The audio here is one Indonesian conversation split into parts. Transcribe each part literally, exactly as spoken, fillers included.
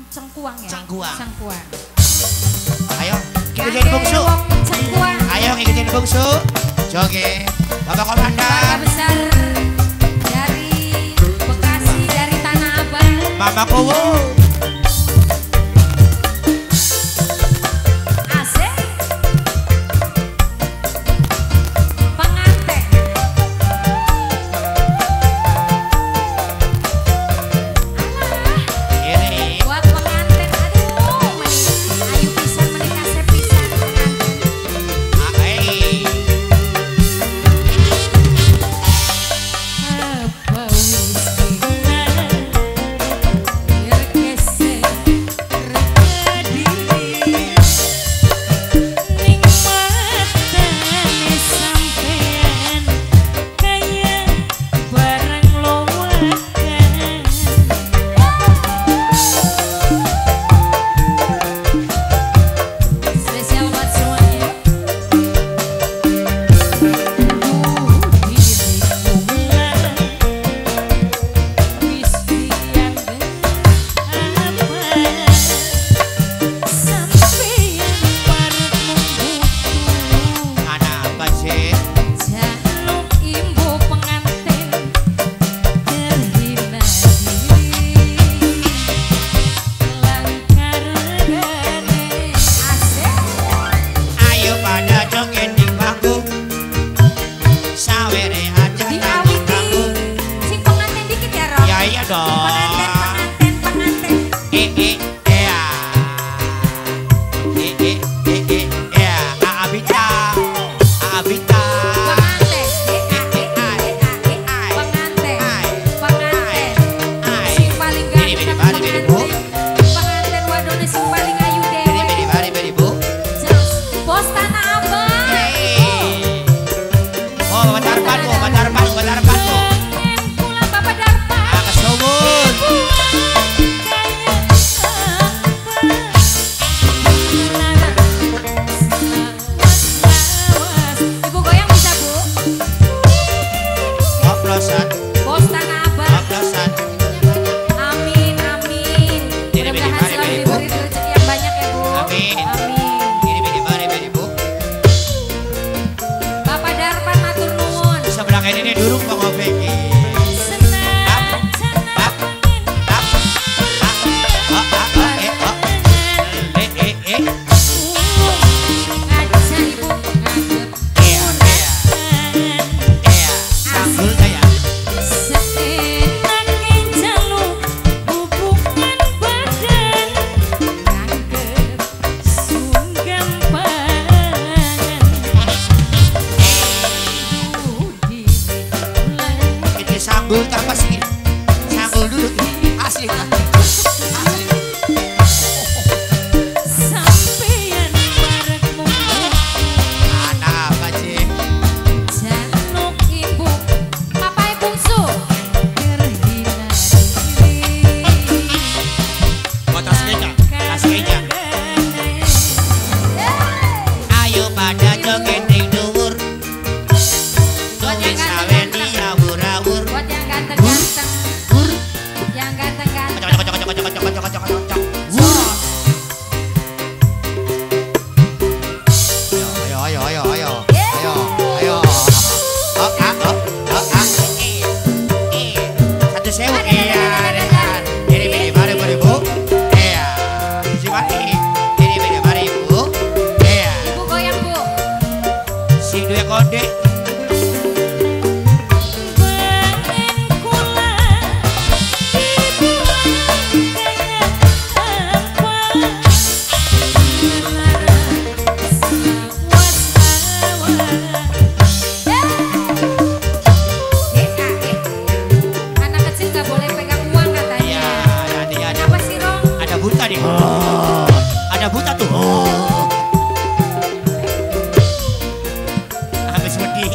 Cengkuang ya. Cengkuang. Cengkuang. Ayo, ngikutin bungsu. Cengkuang. Ayo ngikutin bungsu. Joget. Bapak Komandan. Keluarga besar dari Bekasi, dari Tanah Abang. Mama Kowo. Sanggul tak pasti. Sanggul dulu asli. Asli. Sampeyan barekmu. Anak apa sih? Jaluk ibu, papai bungsu. Terhina diri. Oh, tas keja, tas keja. Ayo pada joget di dhuwur. Joget sawen dia wurawur. Ganteng-ganteng, yang ganteng-ganteng. Cocok cocok cocok cocok cocok cocok cocok. Ayo ayo ayo ayo ayo ayo. Oh ah oh oh ah. Eh satu sewu iya. Ini ini mari mari bu. Iya. Siapa ini? Ini ini mari bu. Iya. Ibu goyang bu. Si dua kode. Oh, ada buta tuh. Oh. Habis wedi.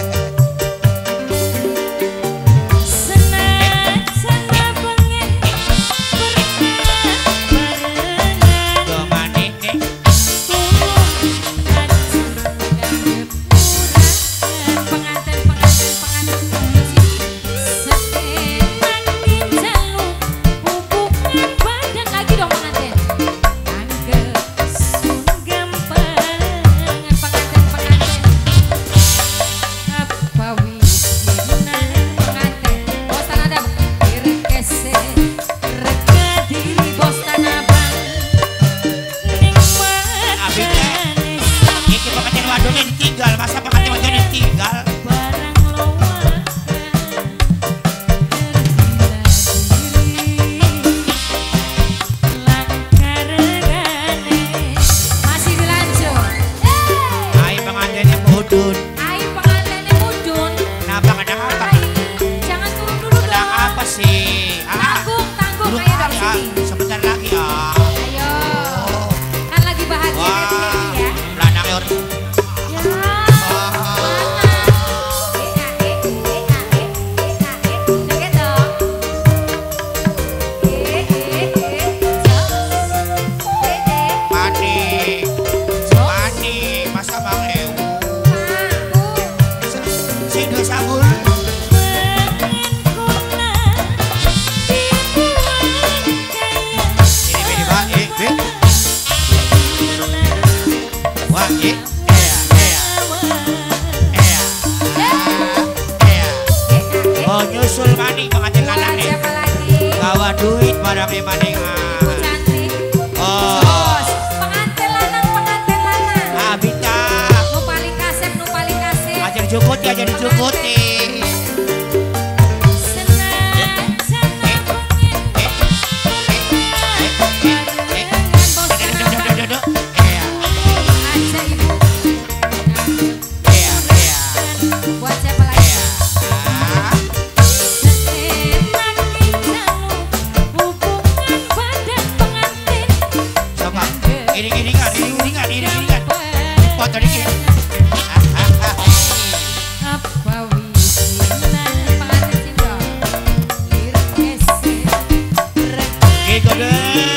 Senang, senang pengen berbarengan. Kemana nih? Pengantin, pengantin, pengantin. Senang jaluk hubungan badan lagi dong. iya, iya, iya, iya. Oh nyusul maning pengantin lanang nih. Siapa lagi? Gawa duit barangnya maning. Ibu cantik. Oh, Bos, pengantin lanang, pengantin lanang. ah bita. Nu paling kasep, nu paling kasep. Ajar jukut ya, jadi jukut nih. Senajan pengen barengan bos kenapa? Iya, Aja ibu. iya, iya. Buat siapa lagi? Ah, Seenak kita hubungan badan pengantin. coba iring-iringan, iring-iringan, iring-iringan. Foto dikit. Apa wisinan pengantin Cindo? Lirik esek. Gitu deh.